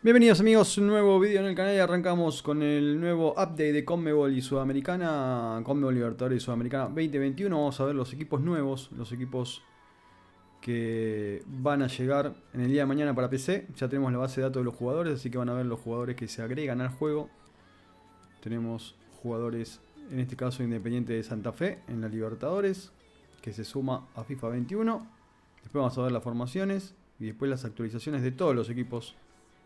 Bienvenidos amigos, un nuevo vídeo en el canal y arrancamos con el nuevo update de CONMEBOL y Sudamericana, CONMEBOL Libertadores y Sudamericana 2021. Vamos a ver los equipos nuevos, los equipos que van a llegar en el día de mañana para PC. Ya tenemos la base de datos de los jugadores, así que van a ver los jugadores que se agregan al juego. Tenemos jugadores, en este caso Independiente de Santa Fe en la Libertadores, que se suma a FIFA 21. Después vamos a ver las formaciones y después las actualizaciones de todos los equipos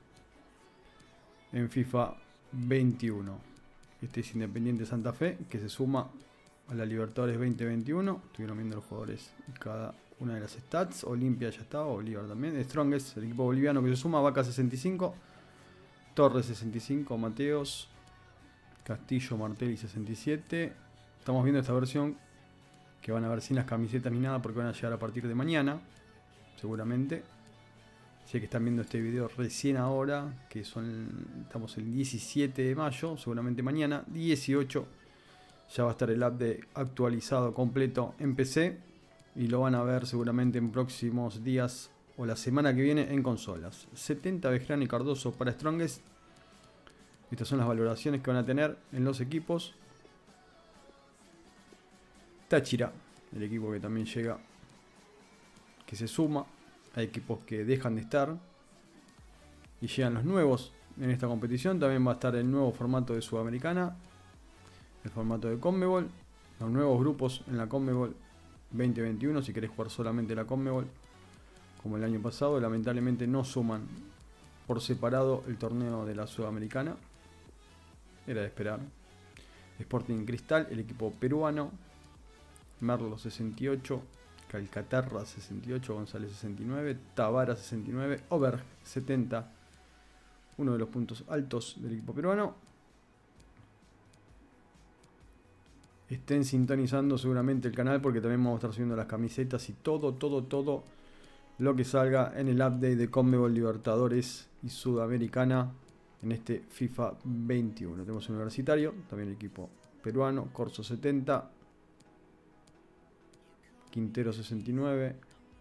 en FIFA 21. Este es Independiente Santa Fe, que se suma a la Libertadores 2021. Estuvieron viendo los jugadores y cada una de las stats. Olimpia ya estaba, Bolívar también. Strongest, el equipo boliviano que se suma. Vaca 65, Torres 65, Mateos, Castillo, Martelli 67. Estamos viendo esta versión que van a ver sin las camisetas ni nada, porque van a llegar a partir de mañana, seguramente. Sé que están viendo este video recién ahora, que estamos el 17 de mayo, seguramente mañana, 18, ya va a estar el update actualizado completo en PC. Y lo van a ver seguramente en próximos días o la semana que viene en consolas. 70 Bejarano y Cardoso para Strongest. Estas son las valoraciones que van a tener en los equipos. Táchira, el equipo que también llega, que se suma. Hay equipos que dejan de estar y llegan los nuevos en esta competición. También va a estar el nuevo formato de Sudamericana, el formato de CONMEBOL, los nuevos grupos en la CONMEBOL 2021. Si querés jugar solamente la CONMEBOL, como el año pasado, lamentablemente no suman por separado el torneo de la Sudamericana. Era de esperar. Sporting Cristal, el equipo peruano. Merlo 68. Calcaterra 68, González 69, Tavara 69, Oberg 70, uno de los puntos altos del equipo peruano. Estén sintonizando seguramente el canal, porque también vamos a estar subiendo las camisetas y todo lo que salga en el update de CONMEBOL Libertadores y Sudamericana en este FIFA 21. Tenemos un Universitario, también el equipo peruano, Corso 70, Quintero 69.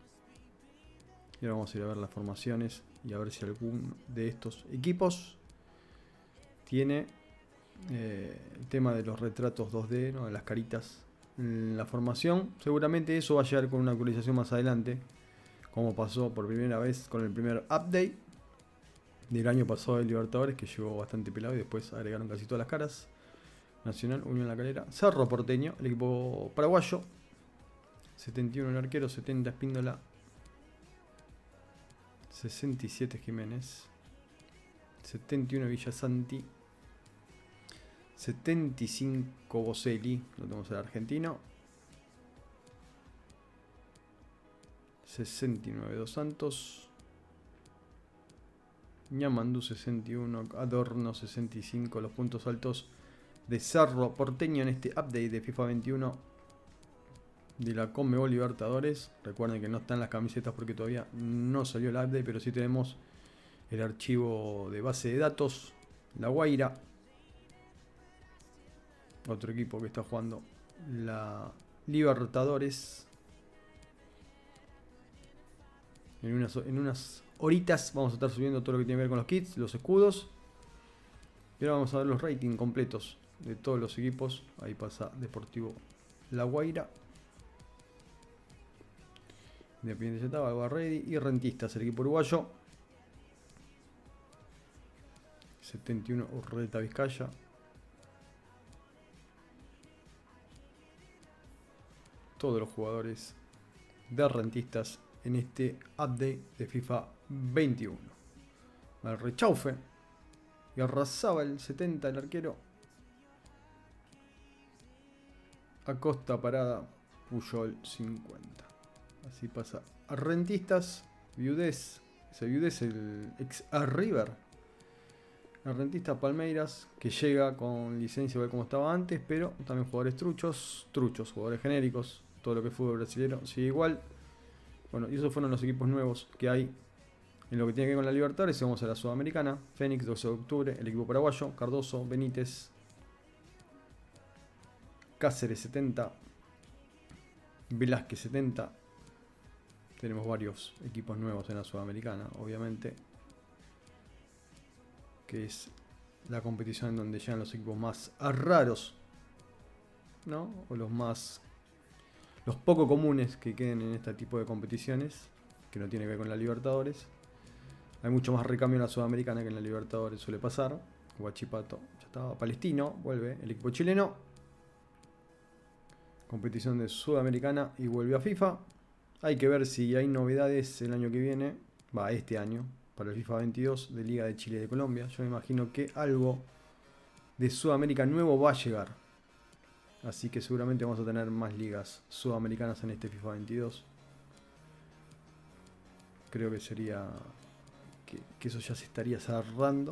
Y ahora vamos a ir a ver las formaciones y a ver si algún de estos equipos tiene el tema de los retratos 2D, ¿no? De las caritas en la formación. Seguramente eso va a llegar con una actualización más adelante, como pasó por primera vez con el primer update del año pasado de Libertadores, que llegó bastante pelado y después agregaron casi todas las caras. Nacional, Unión La Calera, Cerro Porteño, el equipo paraguayo. 71 el arquero, 70 Espíndola, 67 Jiménez, 71 Villasanti, 75 Boselli, lo tenemos el argentino, 69 Dos Santos, Ñamandú 61, Adorno 65, los puntos altos de Cerro Porteño en este update de FIFA 21 de la CONMEBOL Libertadores. Recuerden que no están las camisetas porque todavía no salió el update, pero sí tenemos el archivo de base de datos. La Guaira, otro equipo que está jugando la Libertadores. En unas horitas vamos a estar subiendo todo lo que tiene que ver con los kits, los escudos. Y ahora vamos a ver los ratings completos de todos los equipos. Ahí pasa Deportivo La Guaira, Independiente Yataba, Albarredi y Rentistas, el equipo uruguayo. 71 Urreta Vizcaya. Todos los jugadores de Rentistas en este update de FIFA 21. El Rechaufe y arrasaba el 70 el arquero. Acosta Parada, Puyol 50. Así pasa a Rentistas, Viudez, ese Viudez, el ex River. El Rentista Palmeiras, que llega con licencia igual como estaba antes, pero también jugadores truchos, jugadores genéricos, todo lo que es fútbol brasileño sigue igual. Bueno, y esos fueron los equipos nuevos que hay en lo que tiene que ver con la Libertadores. Y vamos a la Sudamericana. Fénix, 12 de octubre, el equipo paraguayo, Cardoso, Benítez, Cáceres 70, Velázquez 70. Tenemos varios equipos nuevos en la Sudamericana, obviamente. que es la competición en donde llegan los equipos más raros, ¿no? O los poco comunes que queden en este tipo de competiciones, que no tiene que ver con la Libertadores. Hay mucho más recambio en la Sudamericana que en la Libertadores suele pasar. Huachipato ya estaba. Palestino, vuelve el equipo chileno. Competición de Sudamericana y vuelve a FIFA. Hay que ver si hay novedades el año que viene, este año, para el FIFA 22 de Liga de Chile y de Colombia. Yo me imagino que algo de Sudamérica nuevo va a llegar. Así que seguramente vamos a tener más ligas sudamericanas en este FIFA 22. Creo que sería... Que eso ya se estaría cerrando.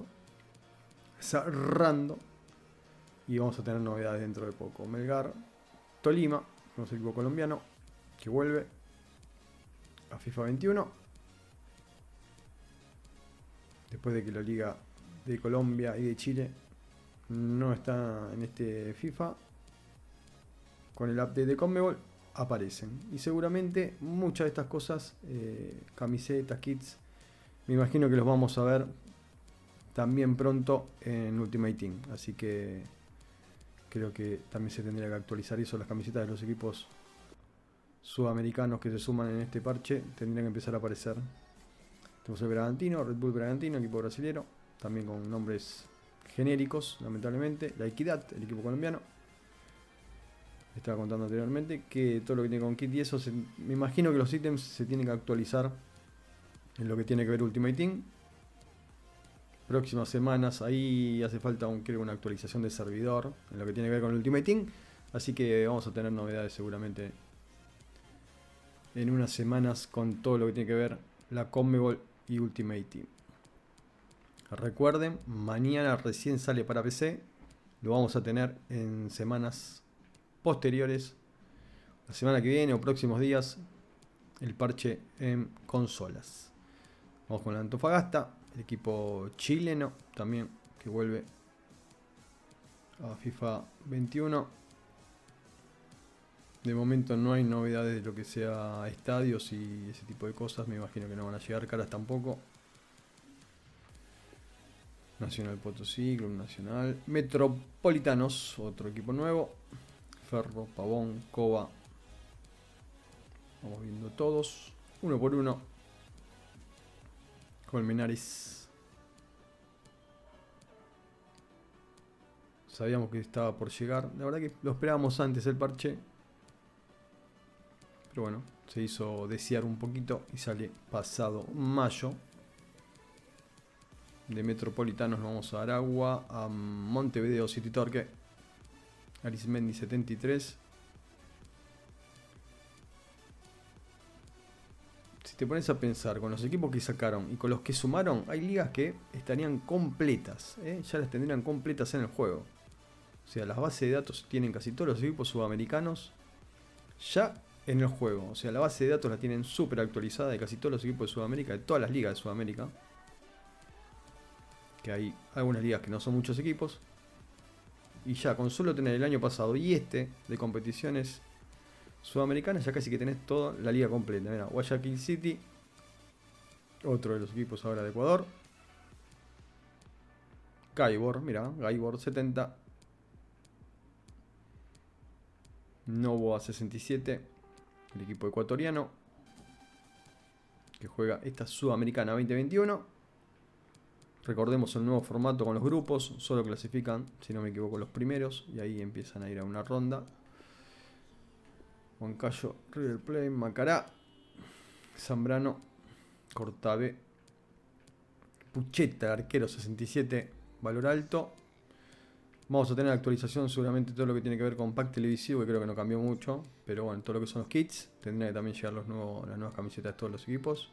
Y vamos a tener novedades dentro de poco. Melgar, Tolima, nuestro equipo colombiano, que vuelve a FIFA 21. Después de que la Liga de Colombia y de Chile no está en este FIFA, con el update de CONMEBOL aparecen. Y seguramente muchas de estas cosas, camisetas, kits, me imagino que los vamos a ver también pronto en Ultimate Team. Así que creo que también se tendría que actualizar eso. Las camisetas de los equipos sudamericanos que se suman en este parche tendrían que empezar a aparecer. Tenemos el Bragantino, Red Bull Bragantino, equipo brasilero, también con nombres genéricos, lamentablemente. La Equidad, el equipo colombiano. Estaba contando anteriormente que todo lo que tiene con kit y eso, me imagino que los ítems se tienen que actualizar en lo que tiene que ver Ultimate Team. Próximas semanas, ahí hace falta creo una actualización de servidor en lo que tiene que ver con Ultimate Team. Así que vamos a tener novedades seguramente en unas semanas con todo lo que tiene que ver la CONMEBOL y Ultimate Team. Recuerden, mañana recién sale para PC. Lo vamos a tener en semanas posteriores. La semana que viene o próximos días, el parche en consolas. Vamos con la Antofagasta, el equipo chileno también que vuelve a FIFA 21. De momento no hay novedades de lo que sea estadios y ese tipo de cosas. Me imagino que no van a llegar caras tampoco. Nacional Potosí, Club Nacional. Metropolitanos, otro equipo nuevo. Ferro, Pavón, Cova. Vamos viendo todos, uno por uno. Colmenares. Sabíamos que estaba por llegar. La verdad que lo esperábamos antes el parche. Pero bueno, se hizo desear un poquito y sale pasado mayo. De Metropolitanos nos vamos a Aragua, a Montevideo City Torque. Arismendi 73. Si te pones a pensar con los equipos que sacaron y con los que sumaron, hay ligas que estarían completas, ya las tendrían completas en el juego. O sea, las bases de datos tienen casi todos los equipos sudamericanos ya en el juego. O sea, la base de datos la tienen súper actualizada de casi todos los equipos de Sudamérica, de todas las ligas de Sudamérica. Que hay algunas ligas que no son muchos equipos. Y ya con solo tener el año pasado y de competiciones sudamericanas, ya casi que tenés toda la liga completa. Mira, Guayaquil City, otro de los equipos ahora de Ecuador. Gaibor, mira, Gaibor 70. Novoa 67, el equipo ecuatoriano que juega esta Sudamericana 2021. Recordemos el nuevo formato con los grupos, solo clasifican, si no me equivoco, los primeros y ahí empiezan a ir a una ronda. Huancayo, River Plate, Macará, Zambrano, Cortave, Pucheta, arquero 67, valor alto. Vamos a tener actualización seguramente todo lo que tiene que ver con pack televisivo, que creo que no cambió mucho. Pero bueno, todo lo que son los kits, tendría que también llegar las nuevas camisetas de todos los equipos.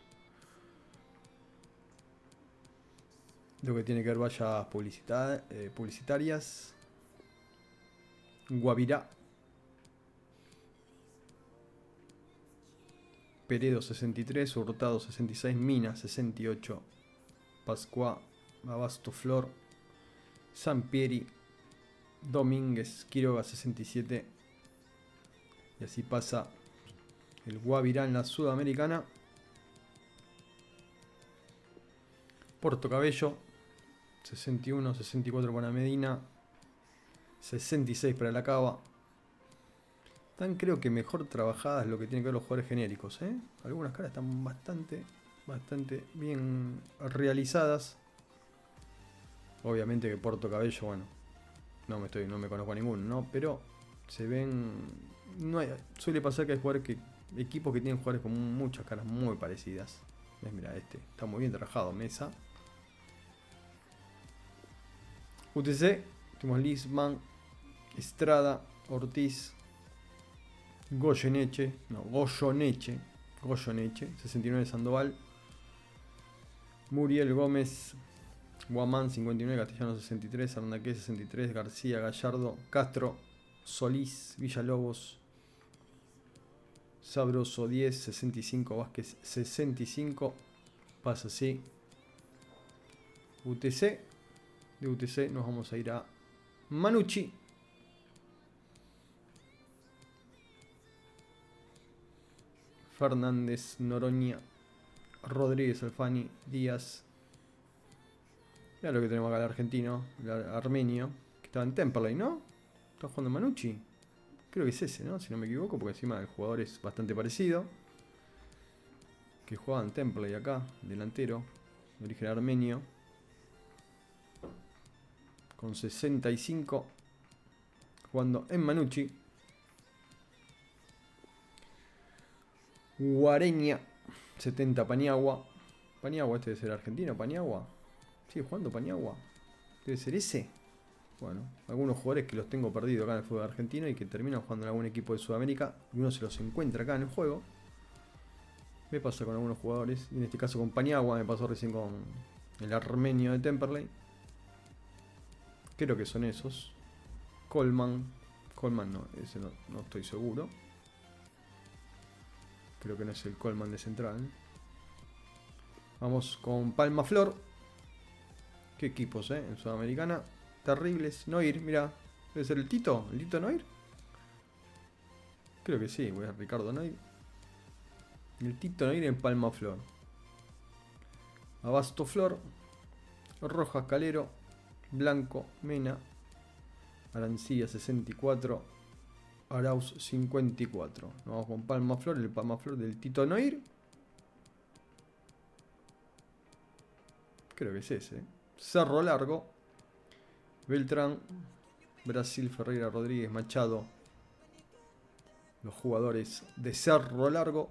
Lo que tiene que ver vallas publicitarias. Guavirá. Peredo 63, Hurtado 66, Mina 68, Pascua, Abasto Flor, Sampieri, Domínguez, Quiroga 67. Y así pasa el Guavirá en la Sudamericana. Porto Cabello, 61, 64 para Medina. 66 para la Cava. Están creo que mejor trabajadas lo que tienen que ver los jugadores genéricos, ¿eh? Algunas caras están bastante bien realizadas. Obviamente que Porto Cabello, bueno, no me conozco a ninguno, ¿no? Pero se ven. Suele pasar que hay equipos que tienen jugadores con muchas caras muy parecidas. ¿Ves? Mira, este está muy bien trabajado, Mesa. UTC, tenemos Lisman, Estrada, Ortiz, Goyeneche, 69 Sandoval, Muriel Gómez, Guamán 59, Castellano 63, Arnaqué 63, García, Gallardo, Castro, Solís, Villalobos, Sabroso 10, 65, Vázquez 65, pasa así. UTC, de UTC nos vamos a ir a Manucci. Fernández, Noroña, Rodríguez, Alfani, Díaz. Mira lo que tenemos acá el argentino, el armenio, que estaba en Temperley, ¿no? ¿Está jugando Manucci? Creo que es ese, ¿no? Si no me equivoco, porque encima el jugador es bastante parecido. Que jugaba en Temperley acá, delantero, de origen armenio. Con 65, jugando en Manucci. Guareña, 70 Paniagua. Paniagua, este debe ser argentino, Paniagua. ¿Sigue jugando Paniagua? ¿Debe ser ese? Bueno, algunos jugadores que los tengo perdidos acá en el fútbol argentino y que terminan jugando en algún equipo de Sudamérica y uno se los encuentra acá en el juego. Me pasa con algunos jugadores, y en este caso con Paniagua, me pasó recién con el armenio de Temperley. Creo que son esos. Coleman no, ese no estoy seguro. Creo que no es el Coleman de Central. Vamos con Palmaflor. Qué equipos, en Sudamericana. Terribles. Noir, mira. ¿Debe ser el Tito? ¿El Tito Noir? Creo que sí. Voy a Ricardo Noir. El Tito Noir en Palmaflor. Abasto Flor. Rojas Calero. Blanco Mena. Arancilla 64. Arauz 54. Nos vamos con Palmaflor. El Palmaflor del Tito Noir. Creo que es ese. Cerro Largo. Beltrán. Brasil, Ferreira, Rodríguez, Machado. Los jugadores de Cerro Largo.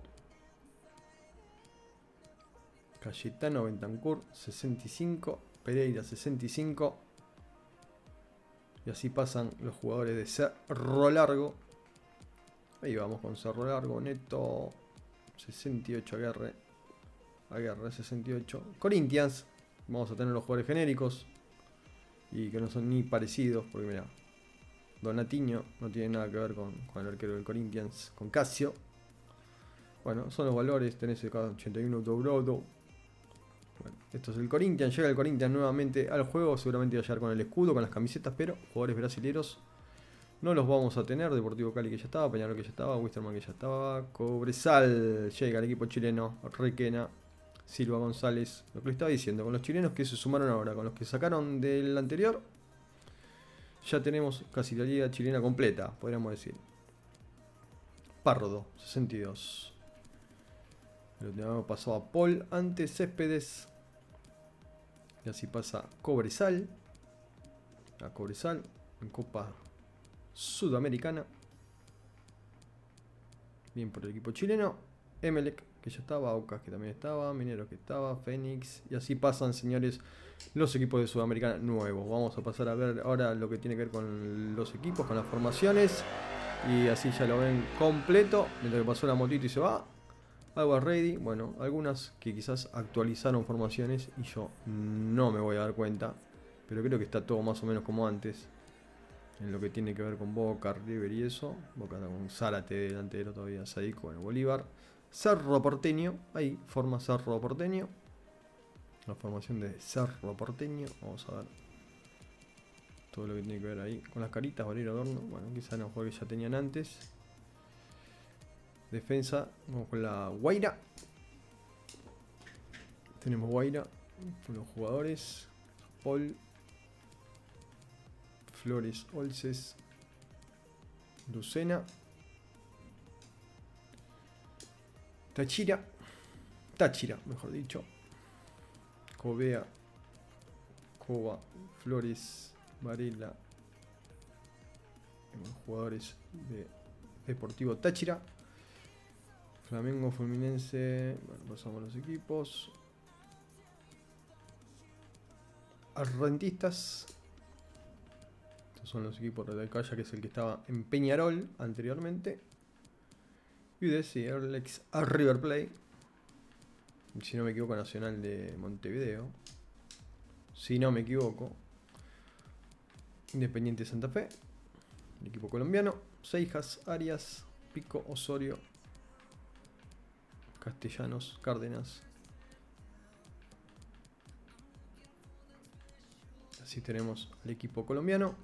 Cayetano, Bentancur 65. Pereira 65. Y así pasan los jugadores de Cerro Largo. Ahí vamos con Cerro Largo. Neto 68. Aguerre 68. Corinthians. Vamos a tener los jugadores genéricos. Y que no son ni parecidos. Porque mira, Donatiño no tiene nada que ver con el arquero del Corinthians. Con Casio. Bueno, son los valores. Tenés el K81 Dobrodo. Bueno, esto es el Corinthians. Llega el Corinthians nuevamente al juego. Seguramente va a llegar con el escudo, con las camisetas. Pero jugadores brasileños no los vamos a tener. Deportivo Cali que ya estaba. Peñarol que ya estaba. Wisterman que ya estaba. Cobresal. Llega el equipo chileno. Requena. Silva González. Lo que le estaba diciendo. Con los chilenos que se sumaron ahora. Con los que sacaron del anterior. Ya tenemos casi la liga chilena completa. Podríamos decir. Pardo. 62. Lo teníamos pasado a Paul antes Céspedes. Y así pasa Cobresal. A Cobresal en Copa Sudamericana. Bien por el equipo chileno. Emelec, que ya estaba. Aucas, que también estaba. Mineros, que estaba. Fénix. Y así pasan, señores, los equipos de Sudamericana nuevos. Vamos a pasar a ver ahora lo que tiene que ver con los equipos, con las formaciones. Y así ya lo ven completo. Mientras que pasó la motito y se va. Algo ready, bueno, algunas que quizás actualizaron formaciones y yo no me voy a dar cuenta, pero creo que está todo más o menos como antes en lo que tiene que ver con Boca, River y eso. Boca está con Zárate delantero todavía, Sadico, bueno, Bolívar, Cerro Porteño, ahí forma Cerro Porteño, la formación de Cerro Porteño. Vamos a ver todo lo que tiene que ver ahí con las caritas, Valero Adorno, bueno, quizás no juegos que ya tenían antes. Defensa, vamos con la Guaira. Tenemos Guaira con los jugadores. Paul, Flores Olces, Lucena, Táchira, mejor dicho, Covea, Cova, Flores, Varela, jugadores de Deportivo Táchira. Flamengo, Fluminense. Bueno, pasamos los equipos. Rentistas. Estos son los equipos de Calla, que es el que estaba en Peñarol anteriormente. Y UDC, el ex River Plate. Si no me equivoco, Nacional de Montevideo. Si no me equivoco. Independiente Santa Fe. El equipo colombiano. Seijas, Arias, Pico, Osorio, Castellanos, Cárdenas. Así tenemos al equipo colombiano.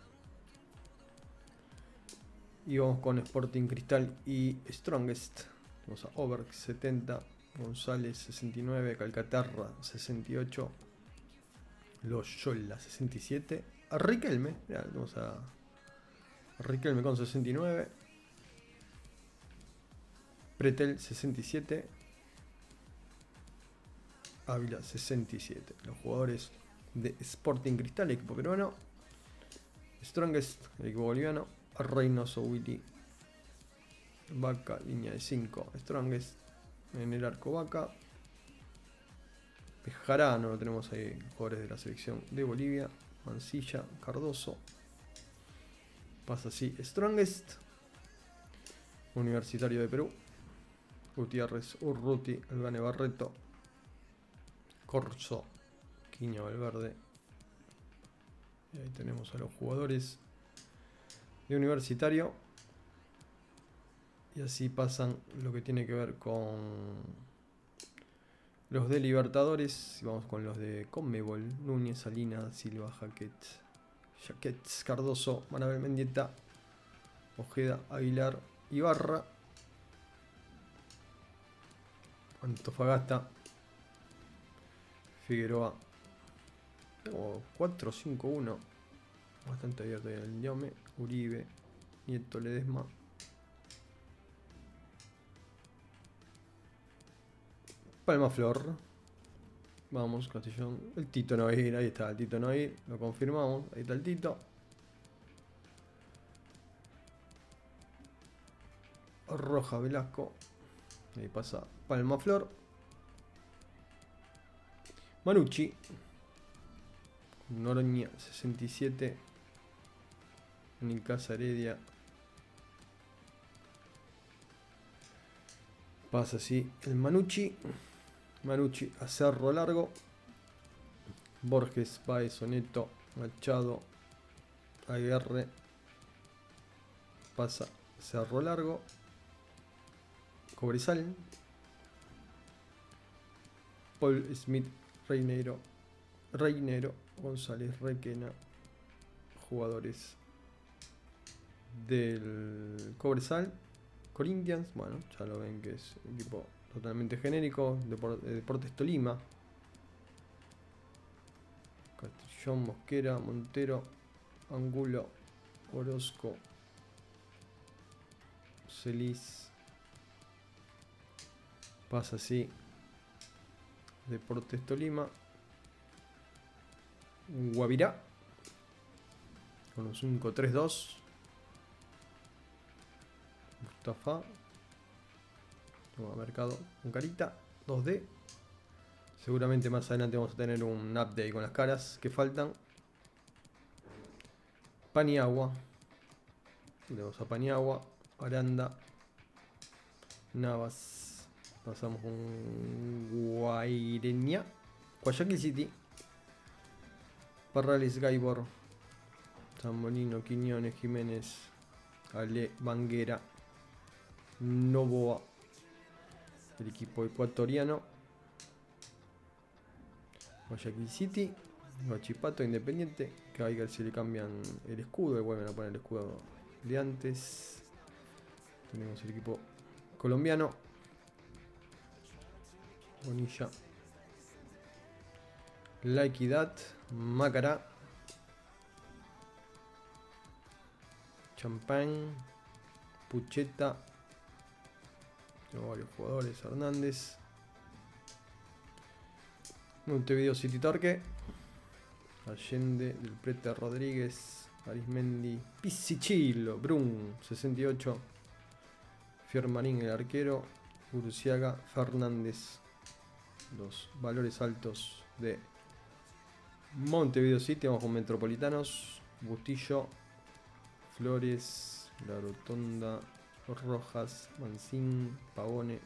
Y vamos con Sporting Cristal y Strongest. Vamos a Oberg 70, González 69, Calcaterra 68, Loyola 67, a Riquelme. Mirá, vamos a Riquelme con 69, Pretel 67, Ávila 67. Los jugadores de Sporting Cristal, equipo peruano. Strongest, el equipo boliviano. Reynoso, Willy, Vaca, línea de 5. Strongest en el arco, Vaca. Bejarano, lo tenemos ahí, jugadores de la selección de Bolivia. Mancilla, Cardoso. Pasa así Strongest. Universitario de Perú. Gutiérrez, Urruti, Elgane Barreto, Corso, Quiño Valverde. Y ahí tenemos a los jugadores de Universitario. Y así pasan lo que tiene que ver con los de Libertadores. Y vamos con los de Conmebol. Núñez, Salinas, Silva, Jaquets, Cardoso, Manabel Mendieta, Ojeda, Aguilar, Ibarra, Antofagasta, Figueroa. 4-5-1. Bastante abierto ahí el Diome. Uribe, Nieto, Ledesma. Palmaflor. Vamos, Castellón. El Tito Noir, ahí está, el Tito Noir. Lo confirmamos. Ahí está el Tito. Roja, Velasco. Ahí pasa Palmaflor. Manucci. Noroña 67. Nicasa, Heredia. Pasa así el Manucci. Manucci a Cerro Largo. Borges, Páez, Soneto, Machado, Aguerre. Pasa Cerro Largo. Cobresal. Paul Smith, Reinero, González, Requena. Jugadores del Cobresal. Corinthians, bueno, ya lo ven que es un equipo totalmente genérico. Deportes Tolima. Castellón, Mosquera, Montero, Angulo, Orozco, Celis. Pasa así Deportes Tolima. Guavirá con un 5-3-2. Mustafa. Toma mercado con carita. 2D. Seguramente más adelante vamos a tener un update con las caras que faltan. Paniagua. Tenemos a Paniagua. Aranda. Navas. Pasamos con Guaireña. Guayaquil City. Parrales, Gaibor. Zambolino, Quiñones, Jiménez. Ale, Banguera. Novoa. El equipo ecuatoriano. Guayaquil City. Guachipato, Independiente. Que a ver si le cambian el escudo. Y vuelven a poner el escudo de antes. Tenemos el equipo colombiano. Bonilla. La Equidad, Macará, Champagne, Pucheta. Tengo varios jugadores. Hernández, Montevideo City Torque, Allende, Del Prete, Rodríguez, Arismendi, Pisicillo, Brun, 68, Fiermarín el arquero, Uruciaga, Fernández. Los valores altos de Montevideo City. Vamos con Metropolitanos, Bustillo, Flores, La Rotonda, Rojas, Mancín, Pavone.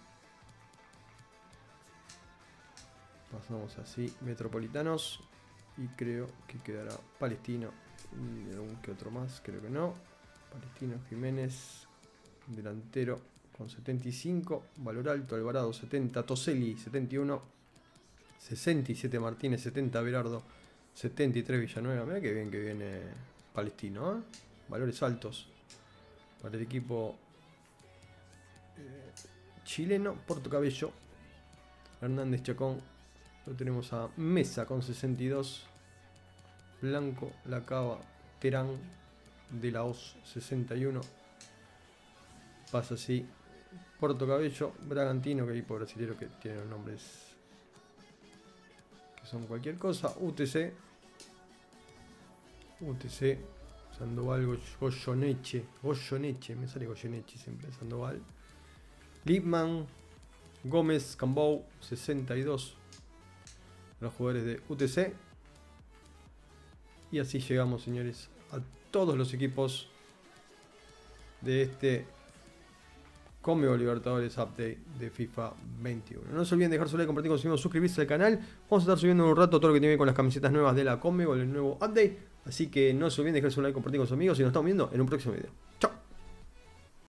Pasamos así, Metropolitanos. Y creo que quedará Palestino. Y algún que otro más, creo que no. Palestino, Jiménez, delantero con 75. Valor alto, Alvarado 70. Toselli 71. 67 Martínez, 70 Berardo, 73 Villanueva. Mira que bien que viene Palestino, ¿eh? Valores altos para el equipo chileno. Portocabello, Hernández Chacón. Lo tenemos a Mesa con 62. Blanco, Lacaba, Terán, De la Hoz 61. Pasa así. Portocabello, Bragantino, que hay por brasilero que tiene los nombres que son cualquier cosa. UTC, Sandoval, Goyoneche, me sale Goyoneche siempre, Sandoval. Lipman, Gómez, Cambou, 62. Los jugadores de UTC. Y así llegamos, señores, a todos los equipos de este Conmebol Libertadores Update de FIFA 21. No se olviden de dejar su like, compartir con sus amigos, suscribirse al canal. Vamos a estar subiendo en un rato todo lo que tiene que ver con las camisetas nuevas de la Conmebol, el nuevo update. Así que no se olviden de dejar su like, compartir con sus amigos y nos estamos viendo en un próximo video. Chao.